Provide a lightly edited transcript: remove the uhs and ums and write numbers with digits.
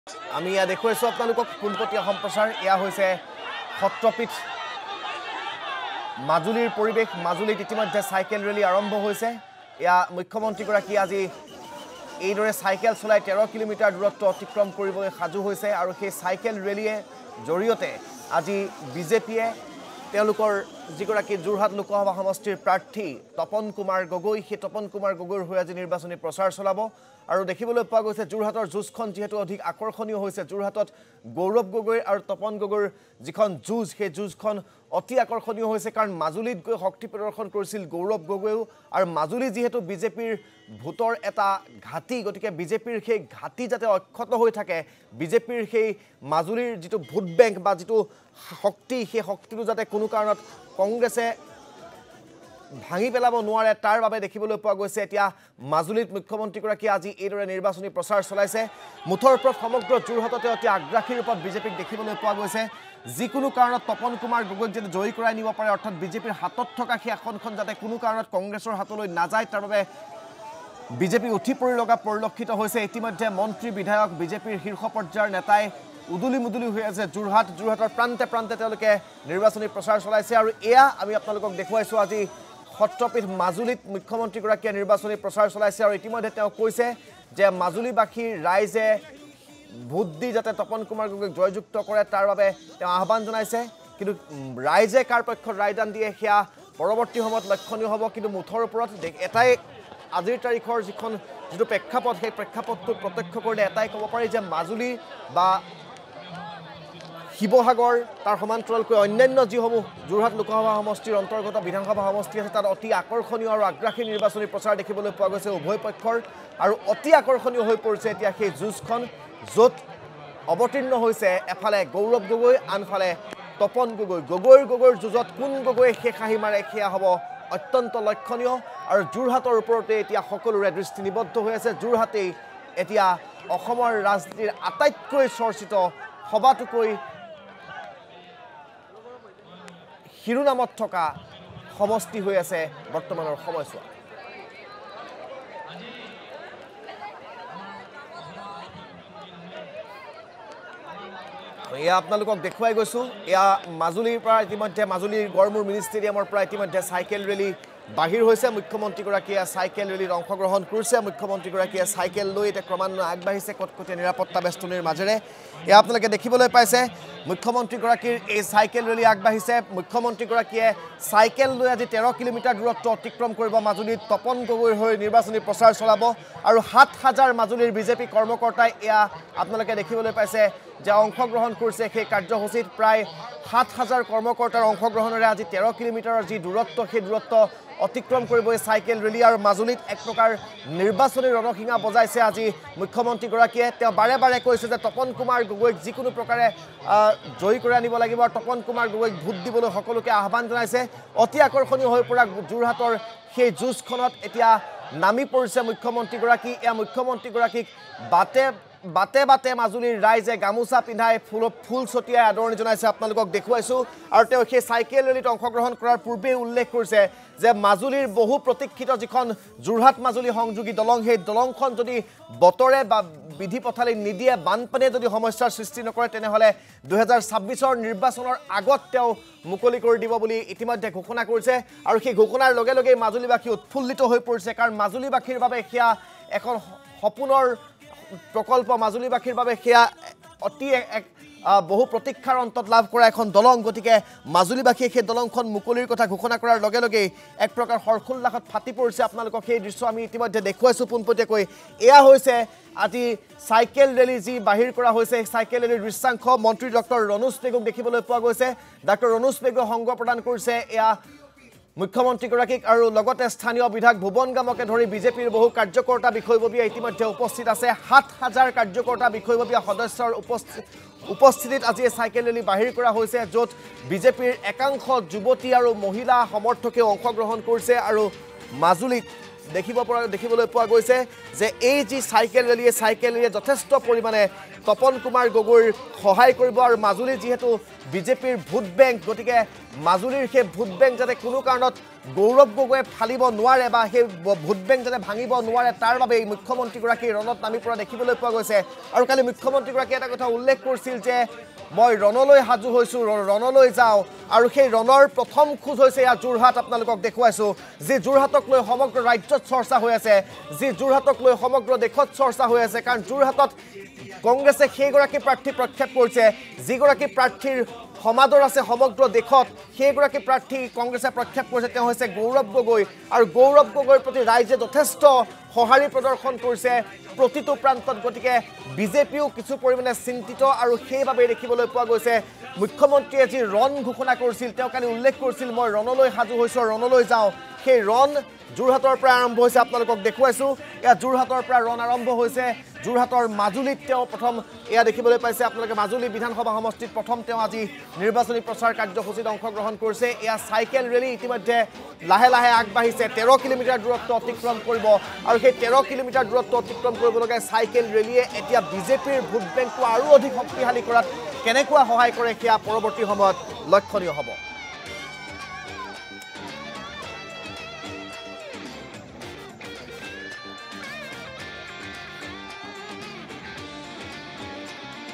আমি ইয়া দেখুৱাইছো আপোনালোকক পোনপটীয়া সম্প্ৰচাৰ ইয়া হৈছে সত্ৰপীঠ মাজুলীৰ পৰিৱেশ মাজুলীত ইতিমধ্যে সাইকেল ৰেলী আৰম্ভ হৈছে ইয়া মুখ্যমন্ত্ৰীগৰাকী আজি এইদৰে সাইকেল চলাই 13 কিলোমিটাৰ দূৰত্ব অতিক্ৰম কৰিবলৈ সাজু হৈছে আৰু সেই সাইকেল ৰেলীয়ে জৰিয়তে আজি বিজেপিয়ে তেওঁলোকৰ যিগৰাকী যোৰহাট লোকসভা সমষ্টিৰ প্ৰাৰ্থী তপন কুমাৰ গগৈ সেই তপন কুমাৰ গগৈৰ হৈ আজি নিৰ্বাচনী প্ৰচাৰ চলাব আৰু দেখিবলৈ পোৱা গৈছে যোৰহাটৰ যুজখন যেহেতু অধিক আকৰ্ষণীয় হৈছে যোৰহাটত গৌৰৱ গগৈ আৰু তপন গগৈৰ যিখন যুজ সেই যুজখন অতি আকৰ্ষণীয় হৈছে কাৰণ মাজুলীত গৈ শক্তি প্ৰদৰ্শন কৰিছিল গৌৰৱ গগৈও আৰু মাজুলী যেহেতু বিজেপিৰ ভোটৰ এটা ঘাটি গতিকে বিজেপিৰ সেই ঘাটি যাতে অক্ষত হৈ থাকে বিজেপিৰ সেই মাজুলীৰ যিটো ভোট বেংক বা যিটো শক্তি সেই শক্তিটো যাতে কোনো কাৰণত কংগ্ৰেছে ভাঙি পেলাব নোৱাৰে তাৰ বাবে দেখিবলৈ পোৱা গৈছে এতিয়া মাজুলীত মুখ্যমন্ত্ৰীগৰাকী আজি এইদৰে নিৰ্বাচনী প্ৰচাৰ চলাইছে মুঠৰ ওপৰত সমগ্ৰ যোৰহাটতে অতি আগ্ৰাসী ৰূপত বিজেপিক দেখিবলৈ পোৱা গৈছে যিকোনো কাৰণত তপন কুমাৰ গগৈক যাতে জয়ী কৰাই নিব পাৰে অৰ্থাৎ বিজেপিৰ হাতত থকা সেই আসনখন যাতে কোনো কাৰণত কংগ্ৰেছৰ হাতলৈ নাযায় তাৰ বাবে বিজেপি উঠি পৰি লগা পৰিলক্ষিত হৈছে ইতিমধ্যে মন্ত্ৰী বিধায়ক বিজেপিৰ শীৰ্ষ পৰ্যায়ৰ নেতাই উদুলি মুদুলি হৈ আছে যোৰহাটৰ প্ৰান্তে প্ৰান্তে তেওঁলোকে নিৰ্বাচনী প্ৰচাৰ চলাইছে আৰু এয়া আমি আপোনালোকক দেখুৱাইছো আজি সত্ৰপীঠ মাজুলীত মুখ্যমন্ত্ৰীগৰাকীয়ে নিৰ্বাচনী প্ৰচাৰ চলাইছে আৰু ইতিমধ্যে তেওঁ কৈছে যে মাজুলীবাসীৰ ৰাইজে ভোট দি যাতে তপন কুমাৰ গগৈক জয়যুক্ত কৰে তাৰ বাবে তেওঁ আহ্বান জনাইছে কিন্তু ৰাইজে কাৰ পক্ষত ৰায়দান দিয়ে সেয়া পৰৱৰ্তী সময়ত লক্ষণীয় হ'ব কিন্তু মুঠৰ ওপৰত এটাই আজিৰ তাৰিখৰ যিটো প্ৰেক্ষাপট সেই প্ৰেক্ষাপটটো প্ৰত্যক্ষ কৰিলে এটাই ক'ব পাৰি যে মাজুলী বা শিৱসাগৰ তাৰ সমান্তৰালকৈ অন্যান্য যিসমূহ যোৰহাট লোকসভা সমষ্টিৰ অন্তৰ্গত বিধানসভা সমষ্টি আছে তাত অতি আকৰ্ষণীয় আৰু আগ্ৰাসী নিৰ্বাচনী প্ৰচাৰ দেখিবলৈ পোৱা গৈছে উভয় পক্ষৰ আৰু অতি আকৰ্ষণীয় হৈ পৰিছে এতিয়া সেই যুঁজখন য'ত অৱতীৰ্ণ হৈছে এফালে গৌৰৱ গগৈ আনফালে তপন গগৈৰ যুঁজত কোন গগৈয়ে শেষ হাঁহি মাৰে সেয়া হ'ব অত্যন্ত লক্ষণীয় আৰু যোৰহাটৰ ওপৰতে এতিয়া সকলোৰে দৃষ্টি নিবদ্ধ হৈ আছে যোৰহাটেই এতিয়া অসমৰ ৰাজনীতিৰ আটাইতকৈ চৰ্চিত সবাতোকৈ শিৰোনামত থকা সমষ্টি হৈ আছে বৰ্তমানৰ সময়ছোৱা এয়া আপোনালোকক দেখুৱাই গৈছো এয়া মাজুলীৰ পৰা ইতিমধ্যে মাজুলীৰ গড়মূৰ মিনি ষ্টেডিয়ামৰ পৰা ইতিমধ্যে চাইকেল ৰেলী বাহিৰ হৈছে মুখ্যমন্ত্ৰীগৰাকীয়ে চাইকেল ৰেলীত অংশগ্ৰহণ কৰিছে মুখ্যমন্ত্ৰীগৰাকীয়ে চাইকেল লৈ এতিয়া ক্ৰমান্বয়ে আগবাঢ়িছে কটকটীয়া নিৰাপত্তা বেষ্টনীৰ মাজেৰে এয়া আপোনালোকে দেখিবলৈ পাইছে মুখ্যমন্ত্ৰীগৰাকীৰ এই চাইকেল ৰেলী আগবাঢ়িছে মুখ্যমন্ত্ৰীগৰাকীয়ে চাইকেল লৈ আজি 13 কিলোমিটাৰ দূৰত্ব অতিক্ৰম কৰিব মাজুলীত তপন গগৈৰ হৈ নিৰ্বাচনী প্ৰচাৰ চলাব আৰু ৭,০০০ মাজুলীৰ বিজেপি কৰ্মকৰ্তাই এয়া আপোনালোকে দেখিবলৈ পাইছে যে অংশগ্ৰহণ কৰিছে সেই কাৰ্যসূচীত প্ৰায় ৭,০০০ কৰ্মকৰ্তাৰ অংশগ্ৰহণেৰে আজি 13 কিলোমিটাৰৰ যি দূৰত্ব সেই দূৰত্ব অতিক্ৰম কৰিব এই চাইকেল ৰেলী আৰু মাজুলীত এক প্ৰকাৰ নিৰ্বাচনী ৰণসিঙা বজাইছে আজি মুখ্যমন্ত্ৰীগৰাকীয়ে তেওঁ বাৰে বাৰে কৈছে যে তপন কুমাৰ গগৈক যিকোনো প্ৰকাৰে জয়ী কৰি আনিব লাগিব আৰু তপন কুমাৰ গগৈক ভোট দিবলৈ সকলোকে আহ্বান জনাইছে অতি আকৰ্ষণীয় হৈ পৰা যোৰহাটৰ সেই যুঁজখনত এতিয়া নামি পৰিছে মুখ্যমন্ত্ৰীগৰাকী এয়া মুখ্যমন্ত্ৰীগৰাকীক বাটে বাটে মাজুলীৰ ৰাইজে গামোচা পিন্ধাই ফুল ছটিয়াই আদৰণি জনাইছে আপোনালোকক দেখুৱাইছো আৰু তেওঁ সেই চাইকেল ৰেলীত অংশগ্ৰহণ কৰাৰ পূৰ্বে উল্লেখ কৰিছে যে মাজুলীৰ বহু প্ৰতীক্ষিত যিখন যোৰহাট মাজুলী সংযোগী দলং সেই দলংখন যদি বতৰে বা বিধি পথালি নিদিয়ে বানপানীয়ে যদি সমস্যাৰ সৃষ্টি নকৰে তেনেহ'লে 2026ৰ নিৰ্বাচনৰ আগত তেওঁ মুকলি কৰি দিব বুলি ইতিমধ্যে ঘোষণা কৰিছে আৰু সেই ঘোষণাৰ লগে লগে মাজুলীবাসী উৎফুল্লিত হৈ পৰিছে কাৰণ মাজুলীবাসীৰ বাবে সেয়া এখন সপোনৰ প্ৰকল্প মাজুলীবাসীৰ বাবে সেয়া অতি এক বহু প্ৰতীক্ষাৰ অন্তত লাভ কৰা এখন দলং গতিকে মাজুলীবাসীয়ে সেই দলংখন মুকলিৰ কথা ঘোষণা কৰাৰ লগে লগে এক প্ৰকাৰ হৰ্ষোল্লাসত ফাটি পৰিছে আপোনালোকক সেই দৃশ্য আমি ইতিমধ্যে দেখুৱাইছো পোনপটীয়াকৈ এয়া হৈছে আজি চাইকেল ৰেলী যি বাহিৰ কৰা হৈছে চাইকেল ৰেলীৰ দৃশ্যাংশ মন্ত্ৰী ডক্টৰ ৰণোজ পেগুক দেখিবলৈ পোৱা গৈছে ডক্টৰ ৰণোজ পেগুৱে সংগ প্ৰদান কৰিছে এয়া মুখ্যমন্ত্ৰীগৰাকীক আৰু লগতে স্থানীয় বিধায়ক ভুৱন গামকে ধৰি বিজেপিৰ বহু কাৰ্যকৰ্তা বিষয়ববীয়া ইতিমধ্যে উপস্থিত আছে ৭,০০০ কাৰ্যকৰ্তা বিষয়ববীয়া সদস্যৰ উপস্থিতিত আজি চাইকেল ৰেলী বাহিৰ কৰা হৈছে য'ত বিজেপিৰ একাংশ যুৱতী আৰু মহিলা সমৰ্থকে অংশগ্ৰহণ কৰিছে আৰু মাজুলীত দেখিবলৈ পোৱা গৈছে যে এই যি চাইকেল ৰেলীয়ে যথেষ্ট পৰিমাণে তপন কুমাৰ গগৈৰ সহায় কৰিব আৰু মাজুলী যেহেতু বিজেপিৰ ভোট বেংক গতিকে মাজুলীৰ সেই ভোট বেংক যাতে কোনো কাৰণত গৌৰৱ গগৈয়ে ফালিব নোৱাৰে বা সেই ভোট বেংক যাতে ভাঙিব নোৱাৰে তাৰ বাবে মুখ্যমন্ত্ৰীগৰাকী ৰণত নামি পৰা দেখিবলৈ পোৱা গৈছে আৰু কালি মুখ্যমন্ত্ৰীগৰাকীয়ে এটা কথা উল্লেখ কৰিছিল যে মই ৰণলৈ সাজু হৈছোঁ ৰণলৈ যাওঁ আৰু সেই ৰণৰ প্ৰথম খোজ হৈছে ইয়াৰ যোৰহাট আপোনালোকক দেখুৱাইছোঁ যি যোৰহাটক লৈ সমগ্ৰ ৰাজ্যত চৰ্চা হৈ আছে যি যোৰহাটক লৈ সমগ্ৰ দেশত চৰ্চা হৈ আছে কাৰণ যোৰহাটত কংগ্ৰেছে সেইগৰাকী প্ৰাৰ্থী প্ৰক্ষেপ কৰিছে যিগৰাকী প্ৰাৰ্থীৰ সমাদৰ আছে সমগ্ৰ দেশত সেইগৰাকী প্ৰাৰ্থী কংগ্ৰেছে প্ৰক্ষেপ কৰিছে তেওঁ হৈছে গৌৰৱ গগৈ আৰু গৌৰৱ গগৈৰ প্ৰতি ৰাইজে যথেষ্ট সঁহাৰি প্ৰদৰ্শন কৰিছে প্ৰতিটো প্ৰান্তত গতিকে বিজেপিও কিছু পৰিমাণে চিন্তিত আৰু সেইবাবে দেখিবলৈ পোৱা গৈছে মুখ্যমন্ত্ৰীয়ে যি ৰণ ঘোষণা কৰিছিল তেওঁ কালি উল্লেখ কৰিছিল মই ৰণলৈ সাজু হৈছোঁ ৰণলৈ যাওঁ সেই ৰণ যোৰহাটৰ পৰা আৰম্ভ হৈছে আপোনালোকক দেখুৱাইছোঁ এয়া যোৰহাটৰ পৰা ৰণ আৰম্ভ হৈছে যোৰহাটৰ মাজুলীত তেওঁ প্ৰথম এয়া দেখিবলৈ পাইছে আপোনালোকে মাজুলী বিধানসভা সমষ্টিত প্ৰথম তেওঁ আজি নিৰ্বাচনী প্ৰচাৰ কাৰ্যসূচীত অংশগ্ৰহণ কৰিছে এয়া চাইকেল ৰেলী ইতিমধ্যে লাহে লাহে আগবাঢ়িছে 13 কিলোমিটাৰ দূৰত্ব অতিক্ৰম কৰিব আৰু সেই 13 কিলোমিটাৰ দূৰত্ব অতিক্ৰম কৰিবলগীয়া চাইকেল ৰেলীয়ে এতিয়া বিজেপিৰ ভোট বেংকটো আৰু অধিক শক্তিশালী কৰাত কেনেকুৱা সহায় কৰে সেয়া পৰৱৰ্তী সময়ত লক্ষণীয় হ'ব